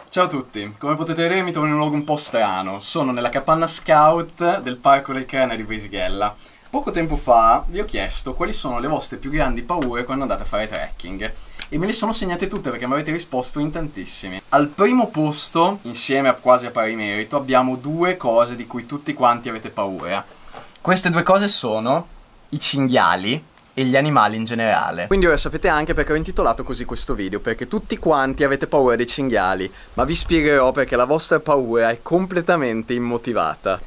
Ciao a tutti, come potete vedere mi trovo in un luogo un po' strano. Sono nella capanna scout del Parco del Crane di Brisighella. Poco tempo fa vi ho chiesto quali sono le vostre più grandi paure quando andate a fare trekking e me le sono segnate tutte perché mi avete risposto in tantissimi. Al primo posto, insieme a quasi a pari merito, abbiamo due cose di cui tutti quanti avete paura. Queste due cose sono i cinghiali e gli animali in generale. Quindi ora sapete anche perché ho intitolato così questo video, perché tutti quanti avete paura dei cinghiali, ma vi spiegherò perché la vostra paura è completamente immotivata.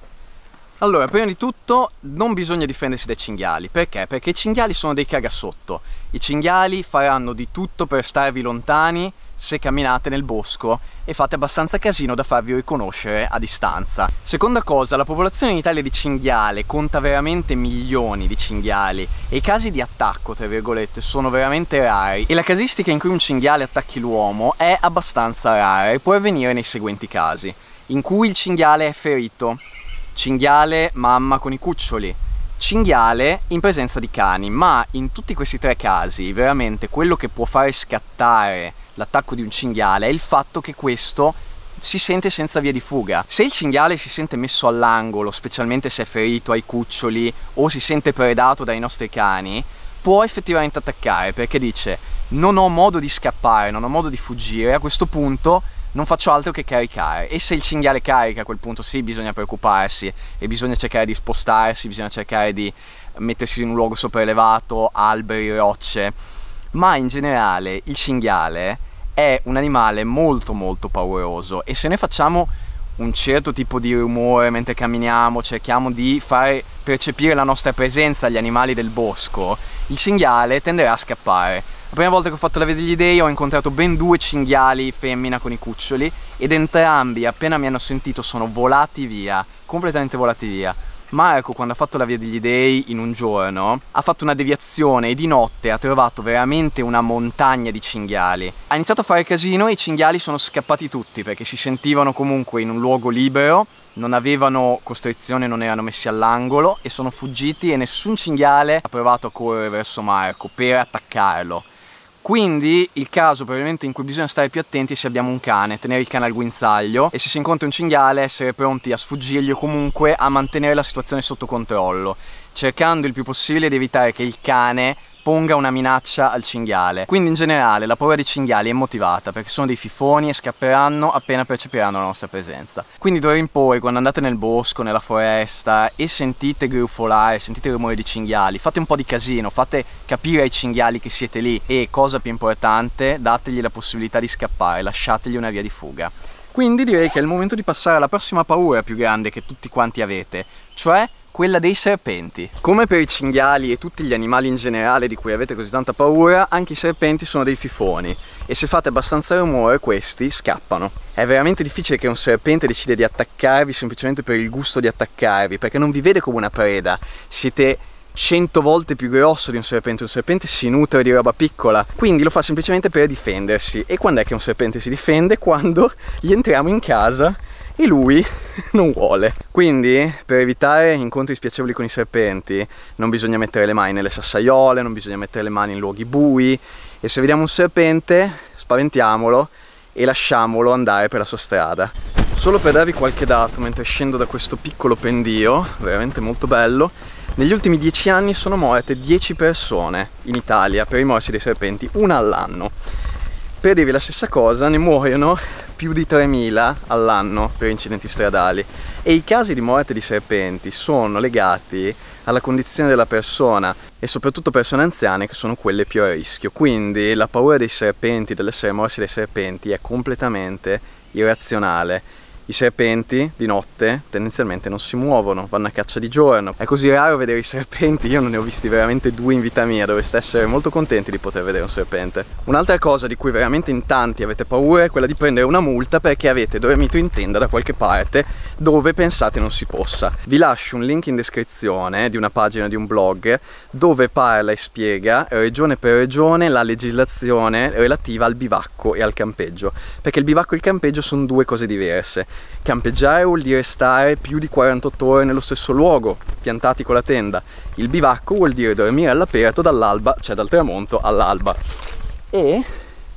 Allora, prima di tutto non bisogna difendersi dai cinghiali. Perché? Perché i cinghiali sono dei cagasotto. I cinghiali faranno di tutto per starvi lontani se camminate nel bosco e fate abbastanza casino da farvi riconoscere a distanza. Seconda cosa, la popolazione in Italia di cinghiale conta veramente milioni di cinghiali e i casi di attacco, tra virgolette, sono veramente rari e la casistica in cui un cinghiale attacchi l'uomo è abbastanza rara e può avvenire nei seguenti casi: in cui il cinghiale è ferito, cinghiale mamma con i cuccioli, cinghiale in presenza di cani. Ma in tutti questi tre casi veramente quello che può fare scattare l'attacco di un cinghiale è il fatto che questo si sente senza via di fuga. Se il cinghiale si sente messo all'angolo, specialmente se è ferito ai cuccioli o si sente predato dai nostri cani, può effettivamente attaccare, perché dice: non ho modo di scappare, non ho modo di fuggire, a questo punto non faccio altro che caricare. E se il cinghiale carica, a quel punto sì, bisogna preoccuparsi e bisogna cercare di spostarsi, bisogna cercare di mettersi in un luogo sopraelevato, alberi, rocce. Ma in generale il cinghiale è un animale molto pauroso e se noi facciamo un certo tipo di rumore mentre camminiamo, cerchiamo di fare percepire la nostra presenza agli animali del bosco, il cinghiale tenderà a scappare. La prima volta che ho fatto la via degli dei ho incontrato ben due cinghiali femmina con i cuccioli ed entrambi, appena mi hanno sentito, sono volati via, completamente volati via. Marco, quando ha fatto la via degli dei in un giorno, ha fatto una deviazione e di notte ha trovato veramente una montagna di cinghiali. Ha iniziato a fare casino e i cinghiali sono scappati tutti perché si sentivano comunque in un luogo libero, non avevano costrizione, non erano messi all'angolo e sono fuggiti e nessun cinghiale ha provato a correre verso Marco per attaccarlo. Quindi il caso probabilmente in cui bisogna stare più attenti è se abbiamo un cane, tenere il cane al guinzaglio, e se si incontra un cinghiale essere pronti a sfuggirgli o comunque a mantenere la situazione sotto controllo, cercando il più possibile di evitare che il cane ponga una minaccia al cinghiale. Quindi in generale la paura dei cinghiali è motivata perché sono dei fifoni e scapperanno appena percepiranno la nostra presenza. Quindi d'ora in poi, quando andate nel bosco, nella foresta e sentite grufolare, sentite il rumore di cinghiali, fate un po' di casino, fate capire ai cinghiali che siete lì e, cosa più importante, dategli la possibilità di scappare, lasciategli una via di fuga. Quindi direi che è il momento di passare alla prossima paura più grande che tutti quanti avete, cioè quella dei serpenti. Come per i cinghiali e tutti gli animali in generale di cui avete così tanta paura, anche i serpenti sono dei fifoni e se fate abbastanza rumore questi scappano. È veramente difficile che un serpente decida di attaccarvi semplicemente per il gusto di attaccarvi, perché non vi vede come una preda, siete 100 volte più grosso di un serpente si nutre di roba piccola, quindi lo fa semplicemente per difendersi. E quando è che un serpente si difende? Quando gli entriamo in casa e lui non vuole. Quindi per evitare incontri spiacevoli con i serpenti non bisogna mettere le mani nelle sassaiole, non bisogna mettere le mani in luoghi bui e se vediamo un serpente spaventiamolo e lasciamolo andare per la sua strada. Solo per darvi qualche dato, mentre scendo da questo piccolo pendio, veramente molto bello, negli ultimi 10 anni sono morte 10 persone in Italia per i morsi dei serpenti, una all'anno. Per dirvi la stessa cosa, ne muoiono più di 3.000 all'anno per incidenti stradali e i casi di morte di serpenti sono legati alla condizione della persona e soprattutto persone anziane che sono quelle più a rischio. Quindi la paura dei serpenti, dell'essere morsi dai serpenti è completamente irrazionale. I serpenti di notte tendenzialmente non si muovono, vanno a caccia di giorno. È così raro vedere i serpenti, io non ne ho visti veramente 2 in vita mia, dovreste essere molto contenti di poter vedere un serpente. Un'altra cosa di cui veramente in tanti avete paura è quella di prendere una multa perché avete dormito in tenda da qualche parte dove pensate non si possa. Vi lascio un link in descrizione di una pagina di un blog dove parla e spiega regione per regione la legislazione relativa al bivacco e al campeggio, perché il bivacco e il campeggio sono due cose diverse. Campeggiare vuol dire stare più di 48 ore nello stesso luogo, piantati con la tenda. Il bivacco vuol dire dormire all'aperto dall'alba, cioè dal tramonto all'alba. E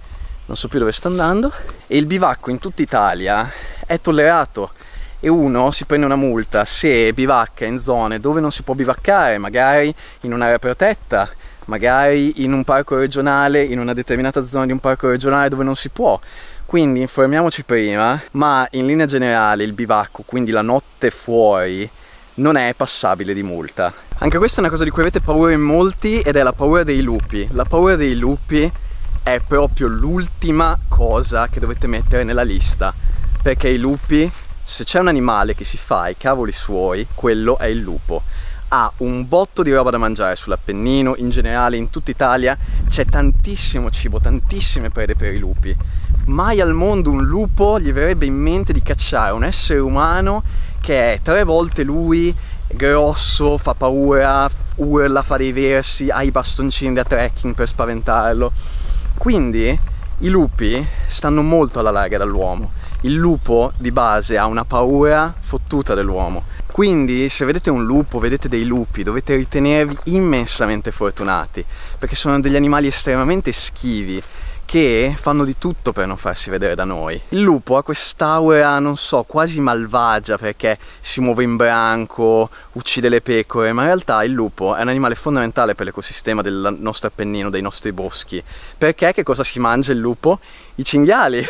non so più dove sta andando. E il bivacco in tutta Italia è tollerato e uno si prende una multa se bivacca in zone dove non si può bivaccare, magari in un'area protetta, magari in un parco regionale, in una determinata zona di un parco regionale dove non si può. Quindi informiamoci prima, ma in linea generale il bivacco, quindi la notte fuori, non è passabile di multa. Anche questa è una cosa di cui avete paura in molti ed è la paura dei lupi. La paura dei lupi è proprio l'ultima cosa che dovete mettere nella lista, perché i lupi, se c'è un animale che si fa i cavoli suoi, quello è il lupo. Ha un botto di roba da mangiare sull'Appennino, in generale in tutta Italia c'è tantissimo cibo, tantissime prede per i lupi. Mai al mondo un lupo gli verrebbe in mente di cacciare un essere umano che è 3 volte lui, grosso, fa paura, urla, fa dei versi, ha i bastoncini da trekking per spaventarlo. Quindi i lupi stanno molto alla larga dall'uomo. Il lupo di base ha una paura fottuta dell'uomo. Quindi se vedete un lupo, vedete dei lupi, dovete ritenervi immensamente fortunati, perché sono degli animali estremamente schivi che fanno di tutto per non farsi vedere da noi. Il lupo ha quest'aura, non so, quasi malvagia, perché si muove in branco, uccide le pecore, ma in realtà il lupo è un animale fondamentale per l'ecosistema del nostro Appennino, dei nostri boschi. Perché che cosa si mangia il lupo? I cinghiali.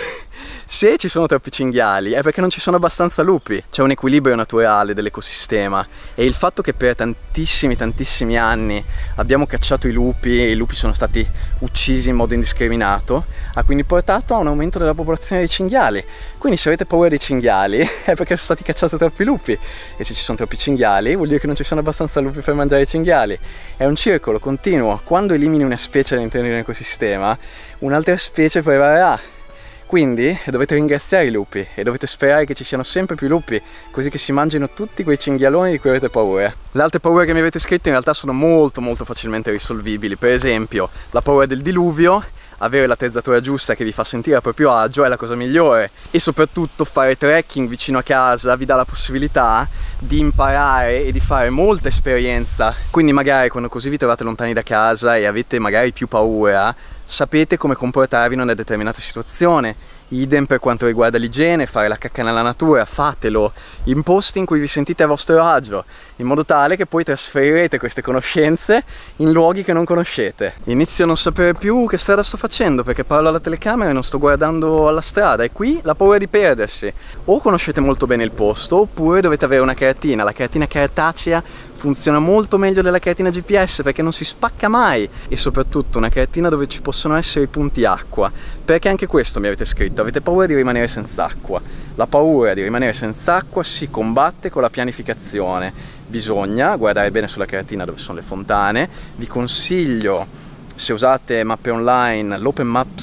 Se ci sono troppi cinghiali è perché non ci sono abbastanza lupi. C'è un equilibrio naturale dell'ecosistema e il fatto che per tantissimi anni abbiamo cacciato i lupi e i lupi sono stati uccisi in modo indiscriminato ha quindi portato a un aumento della popolazione dei cinghiali. Quindi se avete paura dei cinghiali è perché sono stati cacciati troppi lupi, e se ci sono troppi cinghiali vuol dire che non ci sono abbastanza lupi per mangiare i cinghiali. È un circolo continuo. Quando elimini una specie all'interno di un ecosistema, un'altra specie prevarrà. Quindi dovete ringraziare i lupi e dovete sperare che ci siano sempre più lupi, così che si mangino tutti quei cinghialoni di cui avete paura. Le altre paure che mi avete scritto in realtà sono molto facilmente risolvibili. Per esempio, la paura del diluvio, avere l'attrezzatura giusta che vi fa sentire a proprio agio è la cosa migliore, e soprattutto fare trekking vicino a casa vi dà la possibilità di imparare e di fare molta esperienza. Quindi magari quando così vi trovate lontani da casa e avete magari più paura, sapete come comportarvi in una determinata situazione. Idem per quanto riguarda l'igiene, fare la cacca nella natura, fatelo in posti in cui vi sentite a vostro agio, in modo tale che poi trasferirete queste conoscenze in luoghi che non conoscete. Inizio a non sapere più che strada sto facendo, perché parlo alla telecamera e non sto guardando alla strada, e qui la paura di perdersi. O conoscete molto bene il posto, oppure dovete avere una caratina. La caratina cartacea funziona molto meglio della caratina GPS perché non si spacca mai, e soprattutto una caratina dove ci possono essere i punti acqua, perché anche questo mi avete scritto, avete paura di rimanere senza acqua. La paura di rimanere senza acqua si combatte con la pianificazione. Bisogna guardare bene sulla caratina dove sono le fontane. Vi consiglio, se usate mappe online, l'Open Map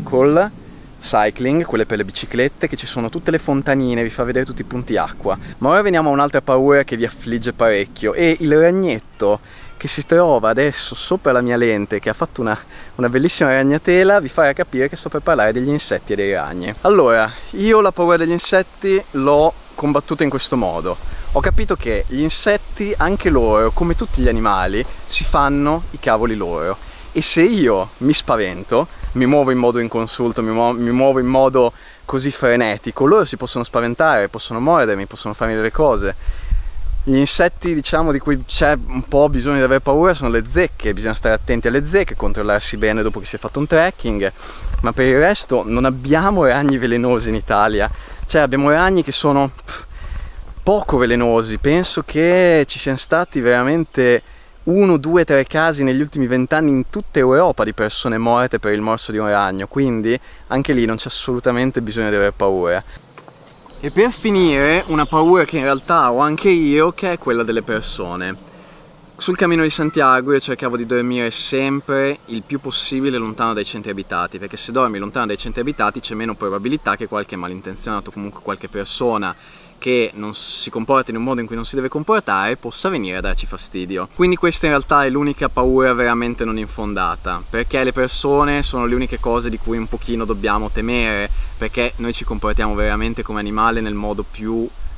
Cycling, quelle per le biciclette, che ci sono tutte le fontanine, vi fa vedere tutti i punti acqua. Ma ora veniamo a un'altra paura che vi affligge parecchio, e il ragnetto che si trova adesso sopra la mia lente, che ha fatto una bellissima ragnatela, vi farà capire che sto per parlare degli insetti e dei ragni. Allora, io la paura degli insetti l'ho combattuta in questo modo. Ho capito che gli insetti, anche loro, come tutti gli animali, si fanno i cavoli loro, e se io mi spavento, mi muovo in modo inconsulto, mi muovo in modo così frenetico, loro si possono spaventare, possono mordermi, possono farmi delle cose. Gli insetti, diciamo, di cui c'è un po' bisogno di avere paura sono le zecche. Bisogna stare attenti alle zecche, controllarsi bene dopo che si è fatto un trekking, ma per il resto non abbiamo ragni velenosi in Italia. Cioè, abbiamo ragni che sono poco velenosi. Penso che ci siano stati veramente 1, 2, 3 casi negli ultimi 20 anni in tutta Europa di persone morte per il morso di un ragno, quindi anche lì non c'è assolutamente bisogno di avere paura. E per finire, una paura che in realtà ho anche io, che è quella delle persone. Sul Cammino di Santiago io cercavo di dormire sempre il più possibile lontano dai centri abitati, perché se dormi lontano dai centri abitati c'è meno probabilità che qualche malintenzionato, comunque qualche persona che non si comporta in un modo in cui non si deve comportare, possa venire a darci fastidio. Quindi questa in realtà è l'unica paura veramente non infondata, perché le persone sono le uniche cose di cui un pochino dobbiamo temere, perché noi ci comportiamo veramente come animali nel modo più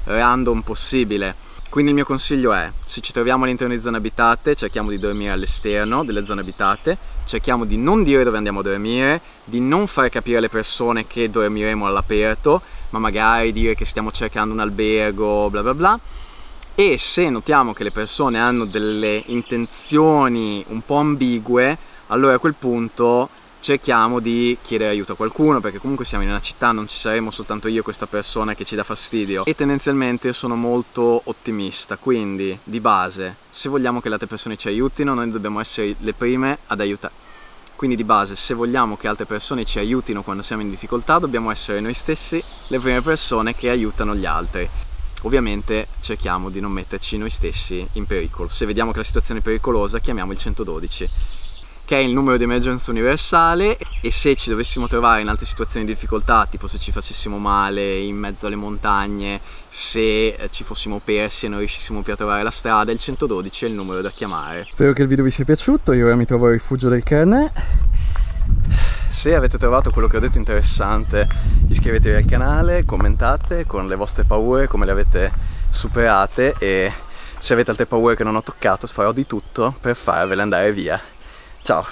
random possibile. Quindi il mio consiglio è, se ci troviamo all'interno di zone abitate, cerchiamo di dormire all'esterno delle zone abitate, cerchiamo di non dire dove andiamo a dormire, di non far capire alle persone che dormiremo all'aperto, ma magari dire che stiamo cercando un albergo, bla bla bla. E se notiamo che le persone hanno delle intenzioni un po' ambigue, allora a quel punto cerchiamo di chiedere aiuto a qualcuno, perché comunque siamo in una città, non ci saremo soltanto io e questa persona che ci dà fastidio. E tendenzialmente io sono molto ottimista, quindi di base, se vogliamo che le altre persone ci aiutino, noi dobbiamo essere le prime ad aiutare. Quindi di base, se vogliamo che altre persone ci aiutino quando siamo in difficoltà, dobbiamo essere noi stessi le prime persone che aiutano gli altri. Ovviamente cerchiamo di non metterci noi stessi in pericolo. Se vediamo che la situazione è pericolosa, chiamiamo il 112, che è il numero di emergenza universale, e se ci dovessimo trovare in altre situazioni di difficoltà, tipo se ci facessimo male in mezzo alle montagne, se ci fossimo persi e non riuscissimo più a trovare la strada, il 112 è il numero da chiamare. Spero che il video vi sia piaciuto, io ora mi trovo al rifugio del Carnet. Se avete trovato quello che ho detto interessante, iscrivetevi al canale, commentate con le vostre paure, come le avete superate, e se avete altre paure che non ho toccato farò di tutto per farvele andare via. Ciao!